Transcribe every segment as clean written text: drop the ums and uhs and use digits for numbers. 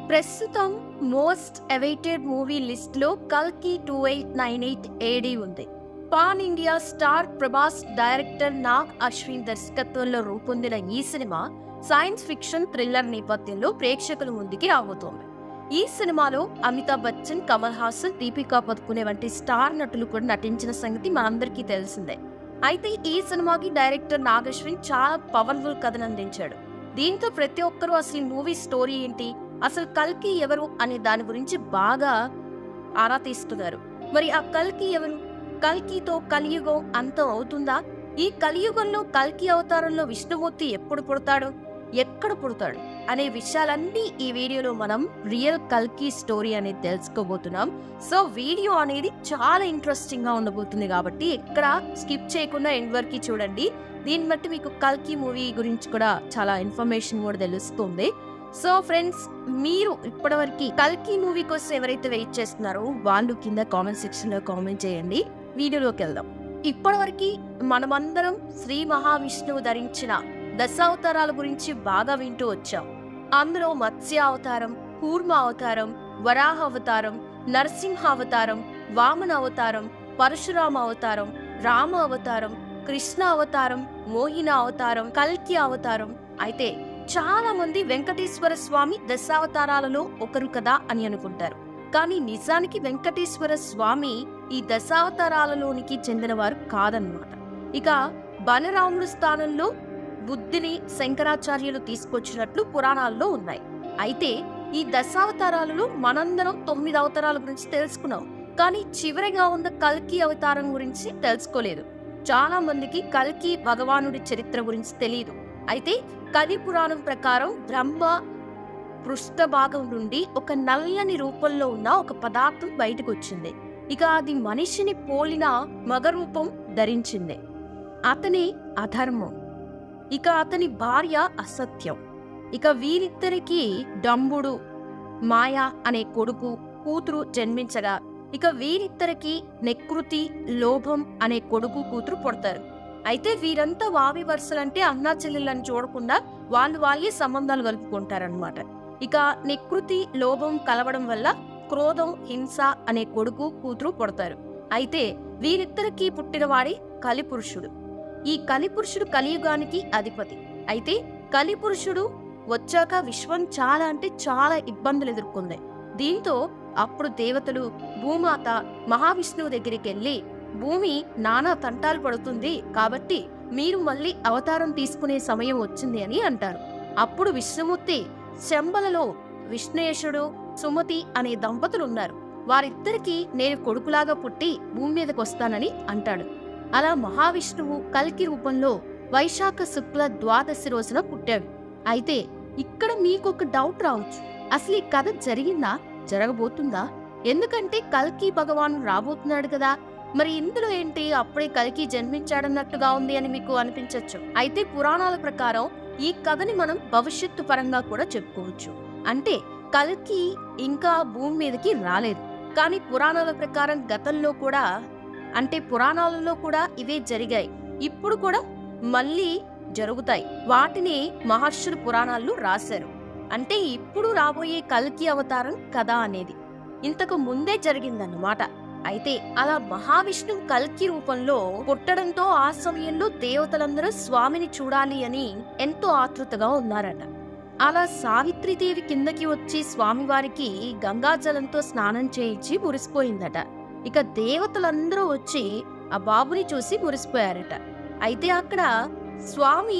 ప్రస్తుతం most awaited movie list లో కల్కి 2898 ఏడి ఉంది. Pan India star Prabhas director Nag Ashwin దర్శకత్వంలో రూపొందిన ఈ సినిమా సైన్స్ ఫిక్షన్ థ్రిల్లర్ నేపథ్యంలో ప్రేక్షకుల ముందుకి రాబోతోంది. ఈ సినిమాలో అమితాబ్ బచ్చన్, కమల్ హాసన్, దీపికా పదుకునే వంటి స్టార్ నటులు కూడా నటించిన సంగతి మనందరికీ తెలిసిందే. అయితే ఈ సినిమాకి డైరెక్టర్ నాగ్ అశ్విన్ చాలా పవర్ఫుల్ కథను అందించాడు. దీంతో ప్రతి ఒక్కరూ అసలు మూవీ స్టోరీ ఏంటి, అసలు కల్కి ఎవరు అనే దాని గురించి బాగా ఆరా తీస్తున్నారు. మరి ఆ కల్కి ఎవరు? కల్కితో కలియుగం అంతం అవుతుందా? ఈ కలియుగంలో కల్కి అవతారంలో విష్ణుమూర్తి ఎప్పుడు పుడతాడు, ఎక్కడ పుడతాడు అనే విషయాలన్నీ ఈ వీడియోలో మనం రియల్ కల్కి స్టోరీ అనేది తెలుసుకోబోతున్నాం. సో వీడియో అనేది చాలా ఇంట్రెస్టింగ్ గా ఉండబోతుంది కాబట్టి ఎక్కడ స్కిప్ చేయకుండా ఎండ్ వరకు చూడండి. దీన్ని బట్టి మీకు కల్కి మూవీ గురించి కూడా చాలా ఇన్ఫర్మేషన్ కూడా తెలుస్తుంది. సో ఫ్రెండ్స్, మీరు ఇప్పటివరకు కల్కి మూవీ కోసం ఎవరైతే వెయిట్ చేస్తున్నారో వాళ్ళు కింద కామెంట్ సెక్షన్ లో కామెంట్ చేయండి. వీడియోలోకి వెళ్దాం. ఇప్పటివరకు మనమందరం శ్రీ మహావిష్ణువు ధరించిన దశావతారాల గురించి బాగా వింటూ వచ్చాం. అందులో మత్స్య అవతారం, కూర్మ అవతారం, వరాహ అవతారం, నరసింహ అవతారం, వామన అవతారం, పరశురామ అవతారం, రామ అవతారం, కృష్ణ అవతారం, మోహిన అవతారం, కల్కి అవతారం. అయితే చాలా మంది వెంకటేశ్వర స్వామి దశావతారాలలో ఒకరు కదా అని అనుకుంటారు. కానీ నిజానికి వెంకటేశ్వర స్వామి ఈ దశావతారాలలోనికి చెందినవారు కాదన్నమాట. ఇక బలరాముడు స్థానంలో బుద్ధిని శంకరాచార్యులు తీసుకొచ్చినట్లు పురాణాల్లో ఉన్నాయి. అయితే ఈ దశావతారాలలో మనందరం 9 అవతారాల గురించి తెలుసుకున్నాం. కానీ చివరిగా ఉన్న కల్కి అవతారం గురించి తెలుసుకోలేదు. చాలా మందికి కల్కి భగవానుడి చరిత్ర గురించి తెలియదు. అయితే కలి పురాణం ప్రకారం బ్రహ్మ పృష్ఠభాగం నుండి ఒక నల్లని రూపంలో ఉన్న ఒక పదార్థం బయటకు వచ్చింది. ఇక అది మనిషిని పోలిన మగ రూపం ధరించింది. అతని అధర్మం, ఇక అతని భార్య అసత్యం. ఇక వీరిద్దరికి డంబుడు, మాయ అనే కొడుకు, కూతురు జన్మించగా ఇక వీరిద్దరికి నెకృతి, లోభం అనే కొడుకు, కూతురు పుడతారు. అయితే వీరంతా వావి వరుసలంటే అన్నా చెల్లెళ్ళని చూడకుండా వాళ్ళే సంబంధాలు కలుపుకుంటారనమాట. ఇక నెకృతి, లోభం కలవడం వల్ల క్రోధం, హింస అనే కొడుకు, కూతురు పుడతారు. అయితే వీరిద్దరికి పుట్టినవాడి కలిపురుషుడు. ఈ కలిపురుషుడు కలియుగానికి అధిపతి. అయితే కలిపురుషుడు వచ్చాక విశ్వం చాలా అంటే చాలా ఇబ్బందులు ఎదుర్కొంది. దీంతో అప్పుడు దేవతలు భూమాత మహావిష్ణువు దగ్గరికి వెళ్ళి, భూమి నానా తంటాలు పడుతుంది కాబట్టి మీరు మళ్ళీ అవతారం తీసుకునే సమయం వచ్చింది అని అంటారు. అప్పుడు విష్ణుమూర్తి శంబలలో విష్ణేశుడు, సుమతి అనే దంపతులు ఉన్నారు. వారిద్దరికి నేను కొడుకులాగా పుట్టి భూమి మీదకి వస్తానని అంటాడు. అలా మహావిష్ణువు కల్కి రూపంలో వైశాఖ శుక్ల ద్వాదశి రోజున పుట్టాడు. అయితే ఇక్కడ మీకు ఒక డౌట్ రావచ్చు, అసలు ఈ కథ జరిగిందా, జరగబోతుందా? ఎందుకంటే కల్కి భగవాను రాబోతున్నాడు కదా, మరి ఇందులో ఏంటి అప్పుడే కల్కి జన్మించాడన్నట్టుగా ఉంది అని మీకు అనిపించవచ్చు. అయితే పురాణాల ప్రకారం ఈ కథని మనం భవిష్యత్తు పరంగా కూడా చెప్పుకోవచ్చు. అంటే కల్కి ఇంకా భూమి మీదకి రాలేదు, కానీ పురాణాల ప్రకారం గతంలో కూడా, అంటే పురాణాలలో కూడా ఇవే జరిగాయి, ఇప్పుడు కూడా మళ్ళీ జరుగుతాయి. వాటిని మహర్షులు పురాణాల్లో రాశారు. అంటే ఇప్పుడు రాబోయే కల్కి అవతారం కథ అనేది ఇంతకు ముందే జరిగిందన్నమాట. అయితే అలా మహావిష్ణువు కల్కి రూపంలో పుట్టడంతో ఆ సమయంలో దేవతలందరూ స్వామిని చూడాలి అని ఎంతో ఆతృతగా ఉన్నారట. అలా సావిత్రిదేవి కిందకి వచ్చి స్వామివారికి గంగాజలంతో స్నానం చేయించి మురిసిపోయిందట. ఇక దేవతలందరూ వచ్చి ఆ బాబుని చూసి మురిసిపోయారట. అయితే అక్కడ స్వామి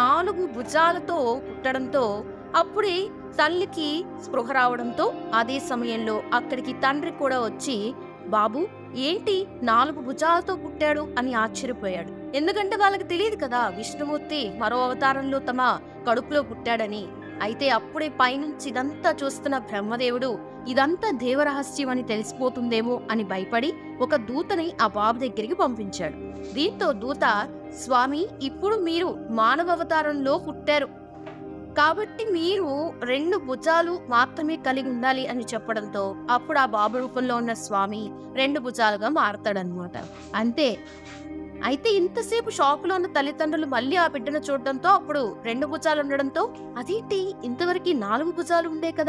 4 భుజాలతో పుట్టడంతో అప్పుడే తల్లికి స్పృహ రావడంతో అదే సమయంలో అక్కడికి తండ్రి కూడా వచ్చి, బాబు ఏంటి 4 భుజాలతో పుట్టాడు అని ఆశ్చర్యపోయాడు. ఎందుకంటే వాళ్ళకి తెలియదు కదా విష్ణుమూర్తి మరో అవతారంలో తమ కడుపులో పుట్టాడని. అయితే అప్పుడే పైనుంచి ఇదంతా చూస్తున్న బ్రహ్మదేవుడు ఇదంతా దేవరహస్యం అని తెలిసిపోతుందేమో అని భయపడి ఒక దూతని ఆ బాబు దగ్గరికి పంపించాడు. దీంతో దూత, స్వామి ఇప్పుడు మీరు మానవ అవతారంలో పుట్టారు కాబట్టి మీరు 2 భుజాలు మాత్రమే కలిగి ఉండాలి అని చెప్పడంతో అప్పుడు ఆ బాబు రూపంలో ఉన్న స్వామి 2 భుజాలుగా మారతాడనమాట. అంతే. అయితే ఇంతసేపు షాకులో ఉన్న తల్లిదండ్రులు మళ్ళీ ఆ బిడ్డను చూడడంతో అప్పుడు 2 భుజాలు ఉండడంతో, అదేంటి ఇంతవరకు 4 భుజాలు ఉండే కదా,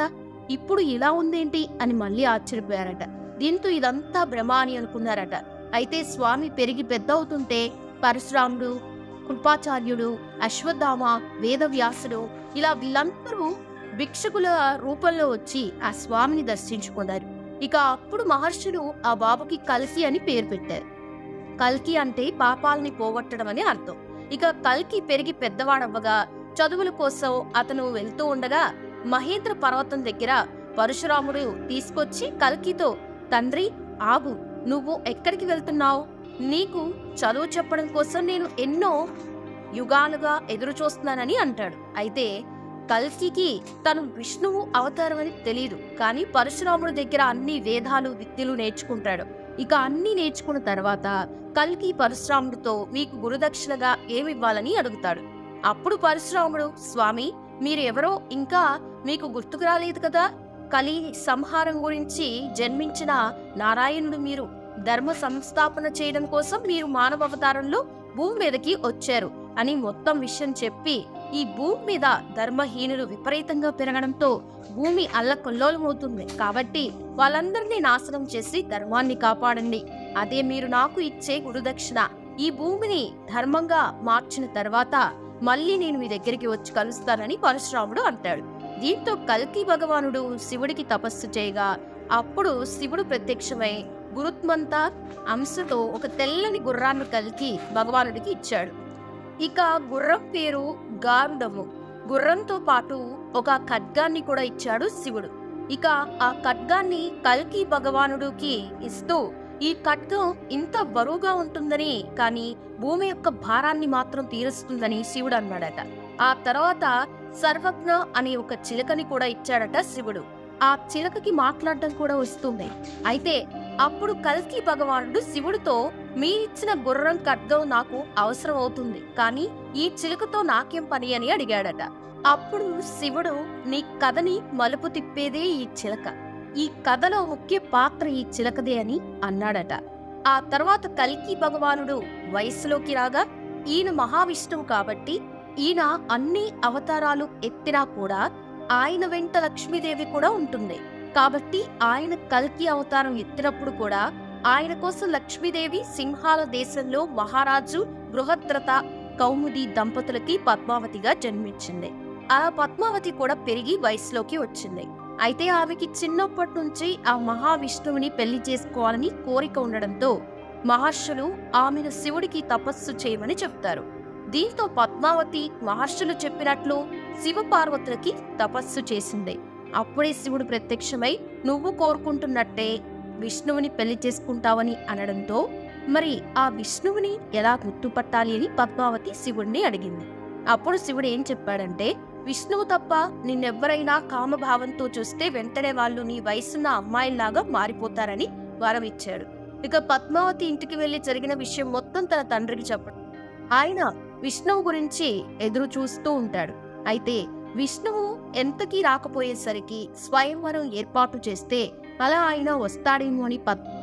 ఇప్పుడు ఇలా ఉందేంటి అని మళ్ళీ ఆశ్చర్యపోయారట. దీంతో ఇదంతా భ్రమ అని అనుకున్నారట. అయితే స్వామి పెరిగి పెద్ద అవుతుంటే పరశురాముడు, కృపాచార్యుడు, అశ్వత్థామ, వేదవ్యాసుడు ఇలా వీళ్ళందరూ భిక్షకుల రూపంలో వచ్చి ఆ స్వామిని దర్శించుకున్నారు. ఇక అప్పుడు మహర్షులు ఆ బాబుకి కల్కి అని పేరు పెట్టారు. కల్కి అంటే పాపాలని పోగొట్టడం అని అర్థం. ఇక కల్కి పెరిగి పెద్దవాడవ్వగా చదువుల కోసం అతను వెళ్తూ ఉండగా మహేంద్ర పర్వతం దగ్గర పరశురాముడు తీసుకొచ్చి కల్కితో, తండ్రి ఆగు, నువ్వు ఎక్కడికి వెళ్తున్నావు? నీకు చదువు చెప్పడం కోసం నేను ఎన్నో యుగాలుగా ఎదురు చూస్తున్నానని అంటాడు. అయితే కల్కికి తను విష్ణువు అవతారం అని తెలియదు. కానీ పరశురాముడి దగ్గర అన్ని వేదాలు విద్యలు నేర్చుకుంటాడు. ఇక అన్ని నేర్చుకున్న తర్వాత కల్కి పరశురాముడితో మీకు గురుదక్షిణగా ఏమివ్వాలని అడుగుతాడు. అప్పుడు పరశురాముడు, స్వామి మీరు ఎవరో ఇంకా మీకు గుర్తుకు రాలేదు కదా, కలి సంహారం గురించి జన్మించిన నారాయణుడు మీరు, ధర్మ సంస్థాపన చేయడం కోసం మీరు మానవ అవతారంలో భూమి మీదకి వచ్చారు అని మొత్తం విషయం చెప్పి, ఈ భూమి మీద ధర్మహీనులు విపరీతంగా పెరగడంతో భూమి అల్లకొల్లోలమవుతుంది, కాబట్టి వాళ్ళందరినీ నాశనం చేసి ధర్మాన్ని కాపాడండి, అదే మీరు నాకు ఇచ్చే గురుదక్షిణ. ఈ భూమిని ధర్మంగా మార్చిన తర్వాత మళ్ళీ నేను మీ దగ్గరికి వచ్చి కలుస్తానని పరశురాముడు అంటాడు. దీంతో కల్కి భగవానుడు శివుడికి తపస్సు చేయగా అప్పుడు శివుడు ప్రత్యక్షమై గురుత్మంత అంశతో ఒక తెల్లని గుర్రాన్ని కల్కి భగవానుడికి ఇచ్చాడు. ఇక గుర్రం పేరు గారుడము. గుర్రంతో పాటు ఒక ఖడ్గాన్ని కూడా ఇచ్చాడు శివుడు. ఇక ఆ ఖడ్గాన్ని కల్కి భగవానుడికి ఇస్తూ, ఈ ఖడ్గం ఇంత బరువుగా ఉంటుందని, కానీ భూమి యొక్క భారాన్ని మాత్రం తీరుస్తుందని శివుడు అన్నాడట. ఆ తర్వాత సర్వజ్ఞ అనే ఒక చిలకని కూడా ఇచ్చాడట శివుడు. ఆ చిలకకి మాట్లాడడం కూడా వస్తుంది. అయితే అప్పుడు కల్కి భగవానుడు శివుడితో, మీ ఇచ్చిన గుర్రం ఖడ్గం నాకు అవసరం అవుతుంది, కానీ ఈ చిలుకతో నాకేం పని అని అడిగాడట. అప్పుడు శివుడు, నీ కథని మలుపు తిప్పేదే ఈ చిలక, ఈ కథలో ముఖ్య పాత్ర ఈ చిలకదే అని అన్నాడట. ఆ తర్వాత కల్కి భగవానుడు వయస్సులోకి రాగా, ఈయన మహావిష్ణువు కాబట్టి ఈయన అన్ని అవతారాలు ఎత్తినా కూడా ఆయన వెంట లక్ష్మీదేవి కూడా ఉంటుంది. కాబట్టి ఆయన కల్కి అవతారం ఎత్తినప్పుడు కూడా ఆయన కోసం లక్ష్మీదేవి సింహాల దేశంలో మహారాజు బృహద్రథ కౌముది దంపతులకి పద్మావతిగా జన్మించింది. ఆ పద్మావతి కూడా పెరిగి వయసులోకి వచ్చింది. అయితే ఆమెకి చిన్నప్పటి నుంచి ఆ మహావిష్ణువుని పెళ్లి చేసుకోవాలని కోరిక ఉండడంతో మహర్షులు ఆమెను శివుడికి తపస్సు చేయమని చెప్తారు. దీంతో పద్మావతి మహర్షులు చెప్పినట్లు శివపార్వతులకి తపస్సు చేసింది. అప్పుడే శివుడు ప్రత్యక్షమై, నువ్వు కోరుకుంటున్నట్టే విష్ణువుని పెళ్లి చేసుకుంటావని అనడంతో మరి ఆ విష్ణువుని ఎలా గుర్తుపట్టాలి అని పద్మావతి శివుడిని అడిగింది. అప్పుడు శివుడు ఏం చెప్పాడంటే, విష్ణువు తప్ప నిన్నెవ్వరైనా కామభావంతో చూస్తే వెంటనే వాళ్ళు నీ వయసున్న అమ్మాయిలాగా మారిపోతారని వరం ఇచ్చాడు. ఇక పద్మావతి ఇంటికి వెళ్లి జరిగిన విషయం మొత్తం తన తండ్రికి చెప్పడం. ఆయన విష్ణువు గురించి ఎదురు చూస్తూ ఉంటాడు. అయితే విష్ణువు ఎంతకీ రాకపోయేసరికి స్వయంవరం ఏర్పాటు చేస్తే అలా ఆయన వస్తాడేమో అని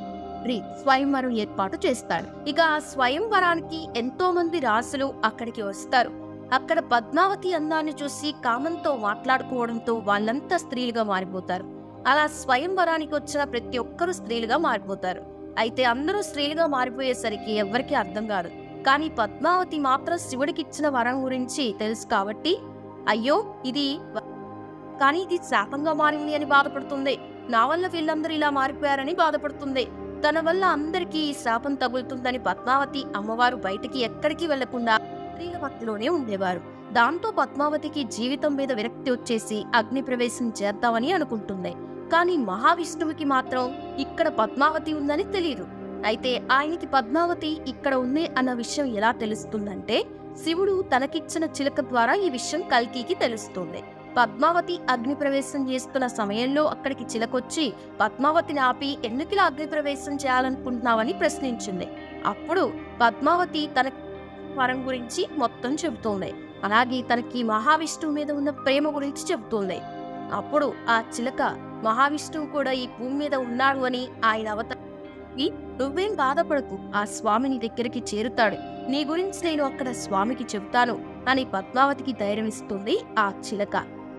స్వయంవరం ఏర్పాటు చేస్తాడు. ఇక ఆ స్వయంవరానికి ఎంతో మంది రాసులు అక్కడికి వస్తారు. అక్కడ పద్మావతి అందాన్ని చూసి కామంతో మాట్లాడుకోవడంతో వాళ్ళంతా స్త్రీలుగా మారిపోతారు. అలా స్వయంవరానికి వచ్చిన ప్రతి ఒక్కరూ స్త్రీలుగా మారిపోతారు. అయితే అందరూ స్త్రీలుగా మారిపోయేసరికి ఎవ్వరికీ అర్థం కాదు. కానీ పద్మావతి మాత్రం శివుడికి ఇచ్చిన వరం గురించి తెలుసు కాబట్టి, అయ్యో ఇది శాపంగా మారింది అని బాధపడుతుంది. నా వల్ల వీళ్ళందరూ ఇలా మారిపోయారని బాధపడుతుంది. తన వల్ల అందరికీ ఈ శాపం తగులుతుందని పద్మావతి అమ్మవారు బయటికి ఎక్కడికి వెళ్లకుండా స్త్రీల మధ్యలోనే ఉండేవారు. దాంతో పద్మావతికి జీవితం మీద విరక్తి వచ్చేసి అగ్ని ప్రవేశం చేద్దామని అనుకుంటుంది. కానీ మహావిష్ణువుకి మాత్రం ఇక్కడ పద్మావతి ఉందని తెలియదు. అయితే ఆయనకి పద్మావతి ఇక్కడ ఉంది అన్న విషయం ఎలా తెలుస్తుందంటే, శివుడు తనకిచ్చిన చిలక ద్వారా ఈ విషయం కల్కికి తెలుస్తుంది. పద్మావతి అగ్ని ప్రవేశం చేస్తున్న సమయంలో అక్కడికి చిలకొచ్చి పద్మావతిని ఆపి, ఎందుకిలా అగ్ని ప్రవేశం చేయాలనుకుంటున్నావని ప్రశ్నించింది. అప్పుడు పద్మావతి తన వరం గురించి మొత్తం చెబుతోంది. అలాగే తనకి మహావిష్ణువు మీద ఉన్న ప్రేమ గురించి చెబుతోంది. అప్పుడు ఆ చిలక, మహావిష్ణువు కూడా ఈ భూమి మీద ఉన్నాడు అని ఆయన అవతారం, నువ్వేం బాధపడకు, ఆ స్వామిని దగ్గరికి చేరుతాడు, నీ గురించి నేను అక్కడ స్వామికి చెబుతాను అని పద్మావతికి ధైర్యం ఇస్తుంది ఆ చిలక.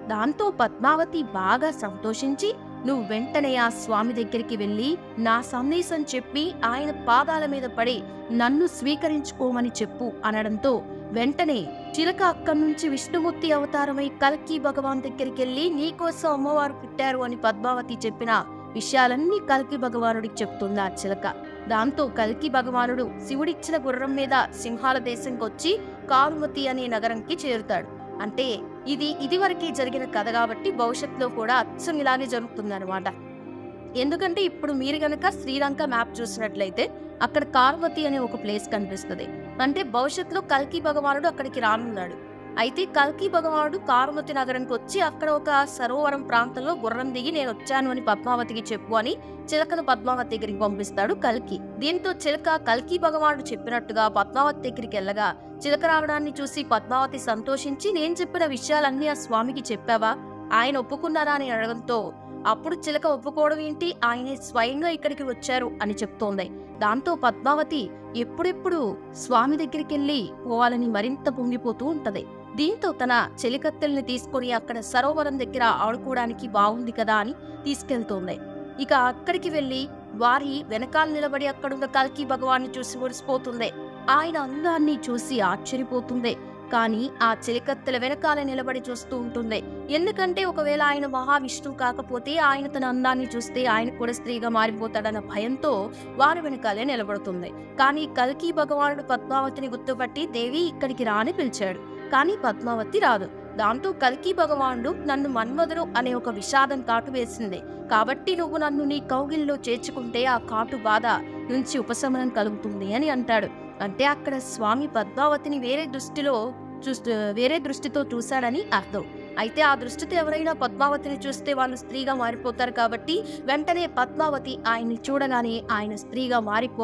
దాంతో పద్మావతి బాగా సంతోషించి, నువ్వు వెంటనే ఆ స్వామి దగ్గరికి వెళ్ళి నా సందేశం చెప్పి ఆయన పాదాల మీద పడి నన్ను స్వీకరించుకోమని చెప్పు అనడంతో వెంటనే చిలక అక్కడి నుంచి విష్ణుమూర్తి అవతారమై కల్కి భగవాన్ దగ్గరికి వెళ్ళి నీకోసం అమ్మవారు పుట్టారు అని పద్మావతి చెప్పిన విషయాలన్నీ కల్కి భగవానుడికి చెప్తుంది ఆ చిలక. దాంతో కల్కి భగవానుడు శివుడిచ్చిన గుర్రం మీద సింహాల దేశంకి వచ్చి కారుమతి అనే నగరంకి చేరుతాడు. అంటే ఇదివరకే జరిగిన కథ కాబట్టి భవిష్యత్తులో కూడా అచ్చం ఇలానే జరుగుతుందన్నమాట. ఎందుకంటే ఇప్పుడు మీరు గనక శ్రీలంక మ్యాప్ చూసినట్లయితే అక్కడ కారుమతి అనే ఒక ప్లేస్ కనిపిస్తుంది. అంటే భవిష్యత్తులో కల్కి భగవానుడు అక్కడికి రానున్నాడు. అయితే కల్కి భగవానుడు కారుమతి నగరంకి వచ్చి అక్కడ ఒక సరోవరం ప్రాంతంలో గుర్రం దిగి నేను వచ్చాను అని పద్మావతికి చెప్పు అని చిలకను పద్మావతి దగ్గరికి పంపిస్తాడు కల్కి. దీంతో చిలక కల్కి భగవానుడు చెప్పినట్టుగా పద్మావతి దగ్గరికి వెళ్ళగా చిలక రావడాన్ని చూసి పద్మావతి సంతోషించి నేను చెప్పిన విషయాలన్నీ ఆ స్వామికి చెప్పావా, ఆయన ఒప్పుకున్నారా అని అడగడంతో అప్పుడు చిలక ఒప్పుకోవడం ఏంటి, ఆయనే స్వయంగా ఇక్కడికి వచ్చారు అని చెప్తోంది. దాంతో పద్మావతి ఎప్పుడెప్పుడు స్వామి దగ్గరికి వెళ్ళి పోవాలని మరింత పొంగిపోతూ ఉంటది. దీంతో తన చెలికత్తెల్ని తీసుకుని అక్కడ సరోవరం దగ్గర ఆడుకోవడానికి బాగుంది కదా అని తీసుకెళ్తోంది. ఇక అక్కడికి వెళ్లి వారి వెనకాల నిలబడి అక్కడున్న కల్కి భగవాన్ని చూసి మురిసిపోతుంది. ఆయన అందాన్ని చూసి ఆశ్చర్యపోతుంది. కానీ ఆ చెలికత్తెల వెనకాల నిలబడి చూస్తూ ఉంటుంది. ఎందుకంటే ఒకవేళ ఆయన మహావిష్ణువు కాకపోతే ఆయన తన అందాన్ని చూస్తే ఆయన కూడా స్త్రీగా మారిపోతాడన్న భయంతో వారి వెనకాలే నిలబడుతుంది. కానీ కల్కి భగవానుడు పద్మావతిని గుర్తుపట్టి దేవి ఇక్కడికి రాని పిలిచాడు. కానీ పద్మావతి రాదు. దాంతో కల్కి భగవానుడు నన్ను మన్మధుడు అనే ఒక విషాదం కాటు వేసింది కాబట్టి నువ్వు నన్ను నీ కౌగిల్లో చేర్చుకుంటే ఆ కాటు బాధ నుంచి ఉపశమనం కలుగుతుంది అని అంటాడు. అంటే అక్కడ స్వామి పద్మావతిని వేరే దృష్టితో చూశాడని అర్థం. అయితే ఆ దృష్టితో ఎవరైనా పద్మావతిని చూస్తే వాళ్ళు స్త్రీగా మారిపోతారు కాబట్టి వెంటనే పద్మావతి ఆయన్ని చూడగానే ఆయన స్త్రీగా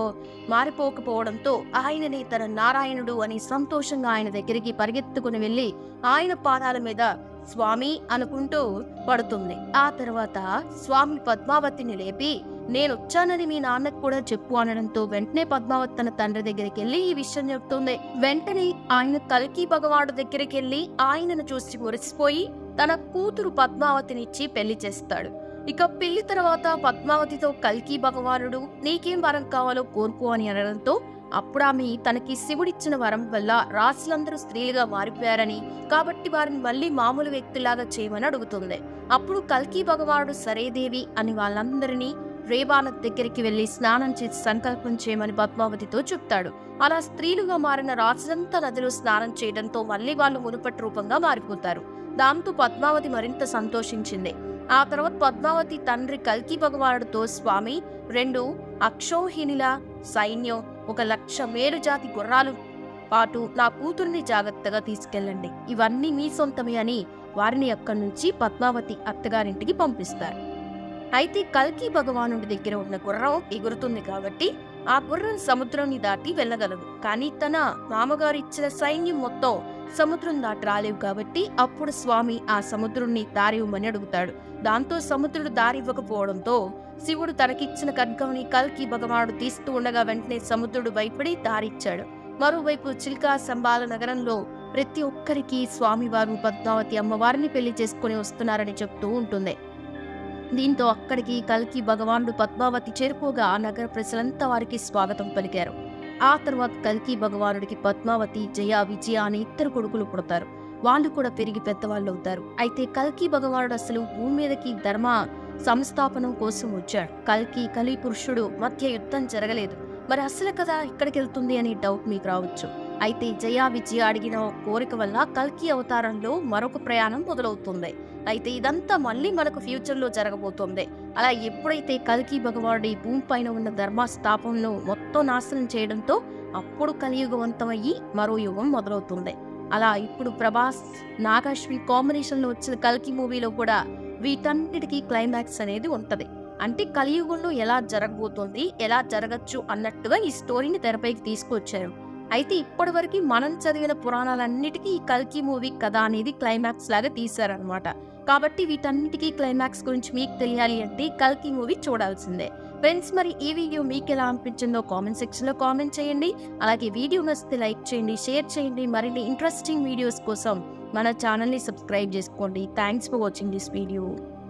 మారిపోకపోవడంతో ఆయనని తన నారాయణుడు అని సంతోషంగా ఆయన దగ్గరికి పరిగెత్తుకుని వెళ్ళి ఆయన పాదాల మీద స్వామి అనుకుంటూ పడుతుంది. ఆ తర్వాత స్వామి పద్మావతిని లేపి నేను వచ్చానని మీ నాన్నకు కూడా చెప్పు అనడంతో వెంటనే పద్మావతి తన తండ్రి దగ్గరికి వెళ్ళి ఈ విషయం చెప్తుంది. వెంటనే ఆయన కల్కి భగవానుడు దగ్గరికి వెళ్ళి ఆయనను చూసి మురిసిపోయి తన కూతురు పద్మావతినిచ్చి పెళ్లి చేస్తాడు. ఇక పెళ్లి తర్వాత పద్మావతితో కల్కి భగవానుడు నీకేం వరం కావాలో కోరుకో అని అనడంతో అప్పుడు ఆమె తనకి శివుడిచ్చిన వరం వల్ల రాసులందరూ స్త్రీలుగా మారిపోయారని కాబట్టి వారిని మళ్ళీ మామూలు వ్యక్తిలాగా చేయమని అడుగుతుంది. అప్పుడు కల్కి భగవానుడు సరేదేవి అని వాళ్ళందరినీ రేవానత్ దగ్గరికి వెళ్లి స్నానం చేసి సంకల్పం చేయమని పద్మావతితో చెప్తాడు. అలా స్త్రీలుగా మారిన రాజంతా నదిలో స్నానం చేయడంతో మళ్ళీ వాళ్ళు మునుపటి రూపంగా మారిపోతారు. దాంతో పద్మావతి మరింత సంతోషించింది. ఆ తర్వాత పద్మావతి తండ్రి కల్కి భగవానుడితో స్వామి 2 అక్షోహిణిల సైన్యం 1,00,000 మేలుజాతి గుర్రాలు పాటు నా కూతుర్ని జాగ్రత్తగా తీసుకెళ్ళండి, ఇవన్నీ మీ సొంతమే అని వారిని అక్కడి నుంచి పద్మావతి అత్తగారింటికి పంపిస్తారు. అయితే కల్కి భగవానుడి దగ్గర ఉన్న గుర్రం ఎగురుతుంది కాబట్టి ఆ గుర్రం సముద్రాన్ని దాటి వెళ్ళగలదు. కానీ తన మామగారు ఇచ్చిన సైన్యం మొత్తం సముద్రం దాటి రాలేవు కాబట్టి అప్పుడు స్వామి ఆ సముద్రుణ్ణి దారి ఇవ్వమని అడుగుతాడు. దాంతో సముద్రుడు దారి ఇవ్వకపోవడంతో శివుడు తనకిచ్చిన ఖడ్గంని కల్కి భగవానుడు తీస్తూ ఉండగా వెంటనే సముద్రుడు భయపడి దారిచ్చాడు. మరోవైపు చిల్కా సంబాల నగరంలో ప్రతి ఒక్కరికి స్వామివారు పద్మావతి అమ్మవారిని పెళ్లి చేసుకుని వస్తున్నారని చెప్తూ ఉంటుంది. దీంతో అక్కడికి కల్కి భగవానుడు పద్మావతి చేరుకోగా ఆ నగర ప్రజలంతా వారికి స్వాగతం పలికారు. ఆ తర్వాత కల్కి భగవానుడికి పద్మావతి, జయ, విజయ అని 2 కొడుకులు పుడతారు. వాళ్ళు కూడా పెరిగి పెద్దవాళ్ళు అవుతారు. అయితే కల్కి భగవానుడు అసలు భూమి మీదకి ధర్మ సంస్థాపనం కోసం వచ్చాడు. కల్కి కలి పురుషుడు మధ్య యుద్ధం జరగలేదు. మరి అసలు కదా ఇక్కడికి వెళ్తుంది అనే డౌట్ మీకు రావచ్చు. అయితే జయ, విజయ అడిగిన కోరిక వల్ల కల్కి అవతారంలో మరొక ప్రయాణం మొదలవుతుంది. అయితే ఇదంతా మళ్ళీ మనకు ఫ్యూచర్ లో జరగబోతోంది. అలా ఎప్పుడైతే కల్కి భగవానుడు ఈ భూమి పైన ఉన్న ధర్మస్థాపనను మొత్తం నాశనం చేయడంతో అప్పుడు కలియుగవంతమయ్యి మరో యుగం మొదలవుతుంది. అలా ఇప్పుడు ప్రభాస్, నాగ్ అశ్విన్ కాంబినేషన్ లో వచ్చిన కల్కి మూవీలో కూడా వీటన్నిటికీ క్లైమాక్స్ అనేది ఉంటది. అంటే కలియుగంలో ఎలా జరగబోతోంది, ఎలా జరగచ్చు అన్నట్టుగా ఈ స్టోరీని తెరపైకి తీసుకొచ్చారు. అయితే ఇప్పటి వరకు మనం చదివిన పురాణాలన్నిటికీ ఈ కల్కి మూవీ కథ అనేది క్లైమాక్స్ లాగా తీశారనమాట. కాబట్టి వీటన్నిటికీ క్లైమాక్స్ గురించి మీకు తెలియాలి అంటే కల్కి మూవీ చూడాల్సిందే. ఫ్రెండ్స్, మరి ఈ వీడియో మీకు ఎలా అనిపించిందో కామెంట్ సెక్షన్ లో కామెంట్ చేయండి. అలాగే వీడియో నచ్చితే లైక్ చేయండి, షేర్ చేయండి. మరిన్ని ఇంట్రెస్టింగ్ వీడియోస్ కోసం మన ఛానల్ని సబ్స్క్రైబ్ చేసుకోండి. Thanks for watching this video.